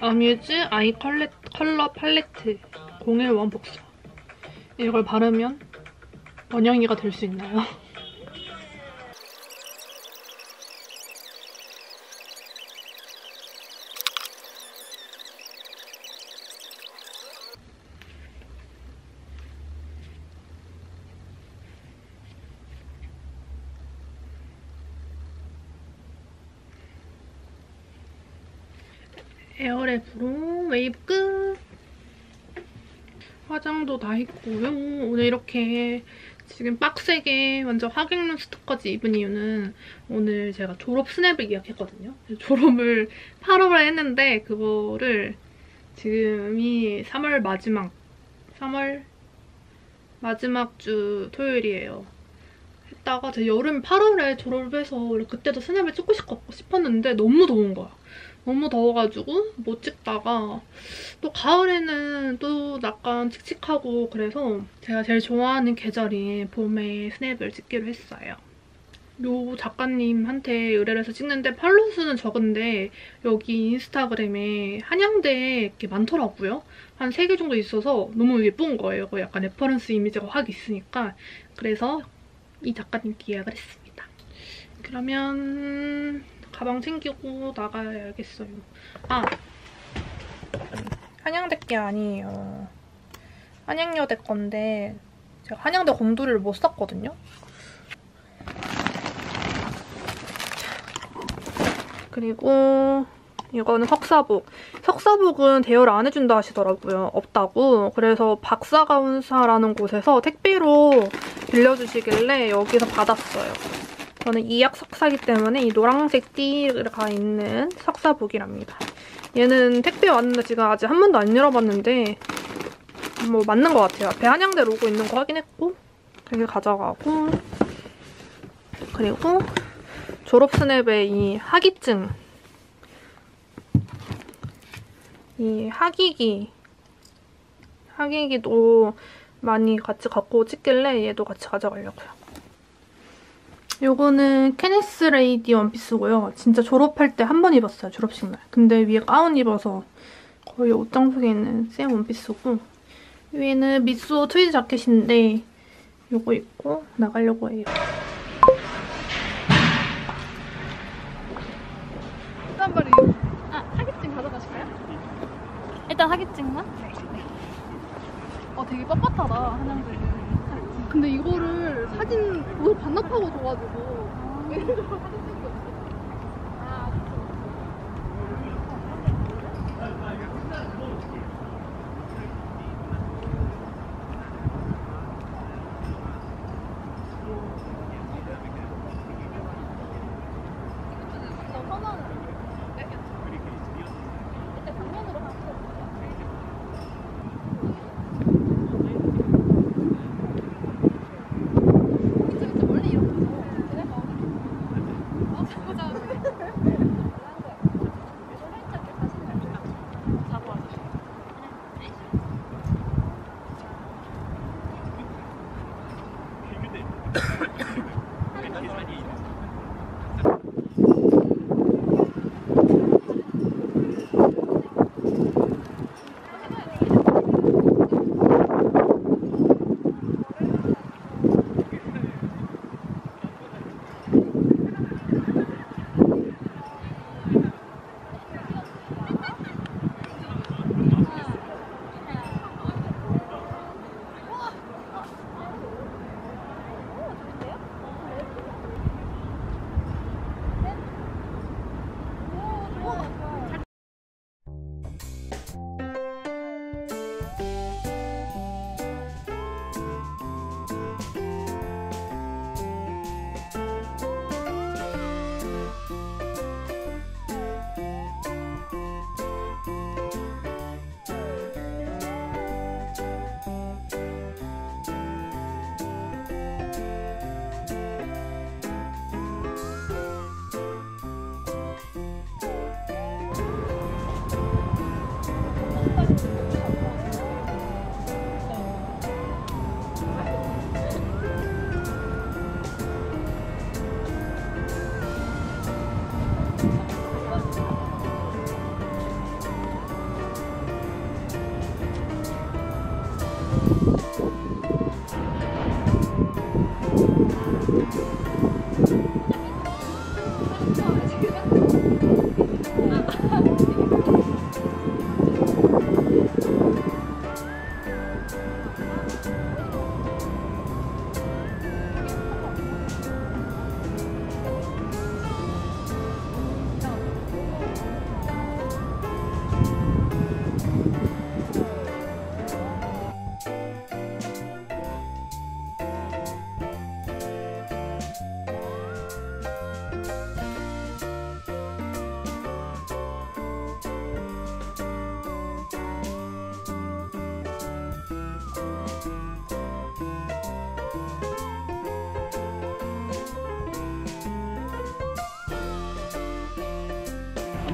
아뮤즈 아이 컬러 팔레트 011 복사. 이걸 바르면 원영이가 될 수 있나요? 에어랩으로 웨이브 끝! 화장도 다 했고요. 오늘 이렇게 지금 빡세게 완전 하객눈 스토커지 입은 이유는 오늘 제가 졸업 스냅을 예약했거든요. 졸업을 8월에 했는데 그거를 지금이 3월 마지막 주 토요일이에요. 했다가 제가 여름 8월에 졸업해서 원래 그때도 스냅을 찍고 싶었는데 너무 더운 거야. 너무 더워가지고 못 찍다가 또 가을에는 또 약간 칙칙하고 그래서 제가 제일 좋아하는 계절인 봄에 스냅을 찍기로 했어요. 요 작가님한테 의뢰를 해서 찍는데 팔로우 수는 적은데 여기 인스타그램에 한양대에 이렇게 많더라고요. 한 3개 정도 있어서 너무 예쁜 거예요. 약간 레퍼런스 이미지가 확 있으니까. 그래서 이 작가님께 예약을 했습니다. 그러면 가방 챙기고 나가야겠어요. 아! 한양대 게 아니에요. 한양여대 건데 제가 한양대 곰돌이를 못 샀거든요? 그리고 이거는 석사복. 석사복은 대여를 안 해준다 하시더라고요. 없다고. 그래서 박사가운사라는 곳에서 택배로 빌려주시길래 여기서 받았어요. 저는 이학 석사이기 때문에 이 노란색 띠가 있는 석사복이랍니다. 얘는 택배 왔는데 지금 아직 한 번도 안 열어봤는데 뭐 맞는 것 같아요. 앞에 한양대 로고 있는 거 확인했고 되게 가져가고 그리고 졸업 스냅에 이 학위증 이 학위기도 많이 같이 갖고 찍길래 얘도 같이 가져가려고요. 요거는 케니스 레이디 원피스고요. 진짜 졸업할 때 한 번 입었어요, 졸업식 날. 근데 위에 가운 입어서 거의 옷장 속에 있는 생 원피스고 위에는 미쏘 트위드 자켓인데 요거 입고 나가려고 해요. 한 마리. 하객증 가져가실까요? 일단 하객증만? 네. 되게 뻣뻣하다, 한양들이. 근데 이거를 사진 오늘 반납하고 줘가지고 사진 찍기 없어.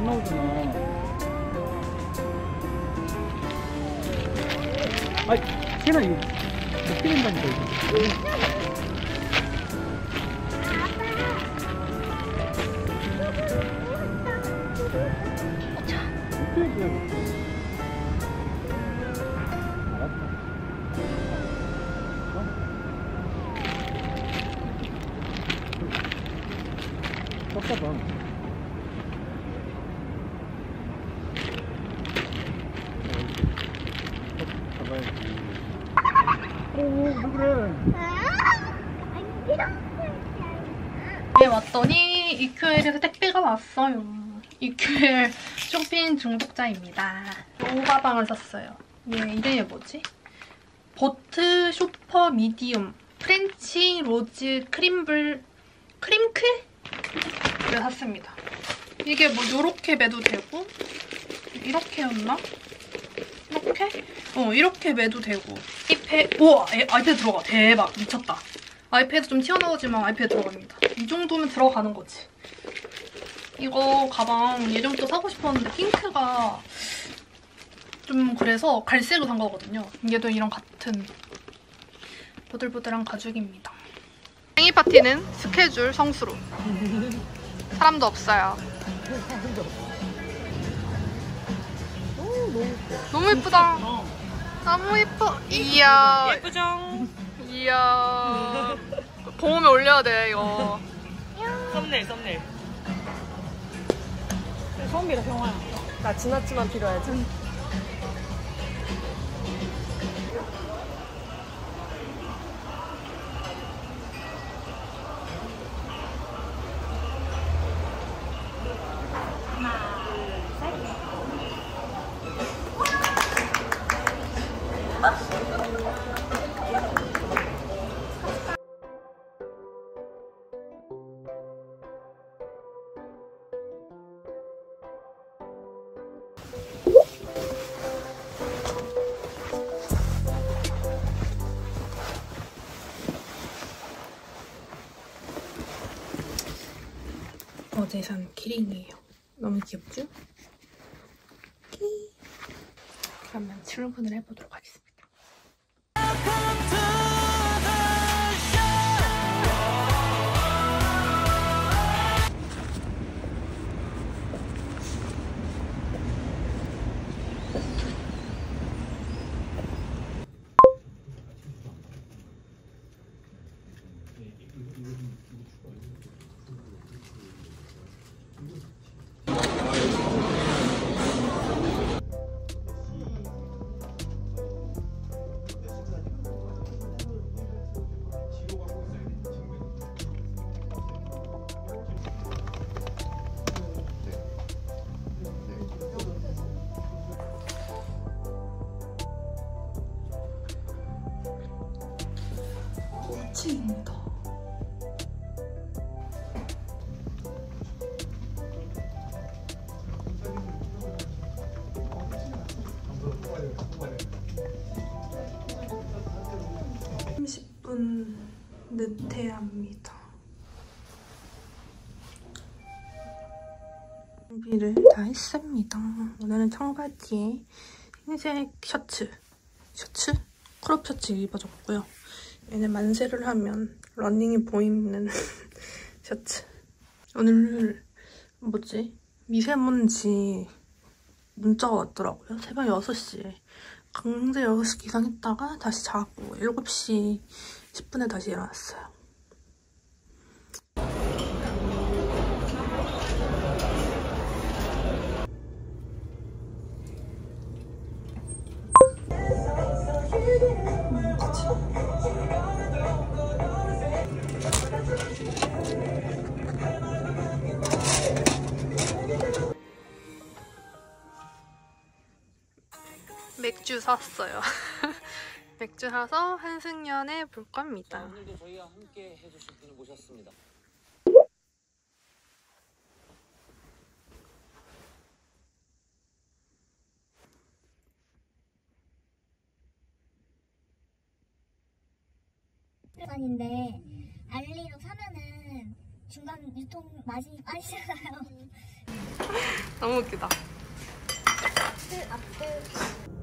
안 나오잖아. 아이, 세나 이거 먹게 된다니까, 이거. 네, 왔더니 EQL에서 택배가 왔어요. EQL 쇼핑 중독자입니다. 이 가방을 샀어요. 얘 이름이 뭐지? 보트 쇼퍼 미디움 프렌치 로즈 크림블 크림클? 를 샀습니다. 이게 뭐 요렇게 매도 되고 이렇게였나? 이렇게? 이렇게 매도 되고 우와! 아이패드 들어가. 대박! 미쳤다. 아이패드 좀 튀어나오지만 아이패드 들어갑니다. 이 정도면 들어가는 거지. 이거 가방 예전부터 사고 싶었는데 핑크가 좀 그래서 갈색으로 산 거거든요. 얘도 이런 같은 보들보들한 가죽입니다. 생일 파티는 스케줄 성수로. 사람도 없어요. 너무 예쁘다. 너무 예뻐. 이야. 예쁘죠? 이야. 봄에 올려야 돼, 이거. 썸네일 썸네일. 처음이라 병아야. 나 지났지만 빌어야지. 어제 산 키링이에요. 너무 귀엽죠? 그러면 출근을 해보도록 하겠습니다. 꽃입니다. 늦해야 합니다. 준비를 다 했습니다. 오늘은 청바지에 흰색 셔츠? 크롭 셔츠 입어줬고요. 얘는 만세를 하면 러닝이 보이는 셔츠. 오늘 뭐지? 미세먼지 문자가 왔더라고요. 새벽 6시에. 강제 6시 기상했다가 다시 자고 7시 10분에 다시 일어났어요. 맥주 샀어요. 맥주 사서 한승연에 볼 겁니다. 오늘도 저희와 함께 해주실 분을 모셨습니다. 인데 알리로 사면은 중간 유통 마진이 빠지잖아요. 너무 웃기다.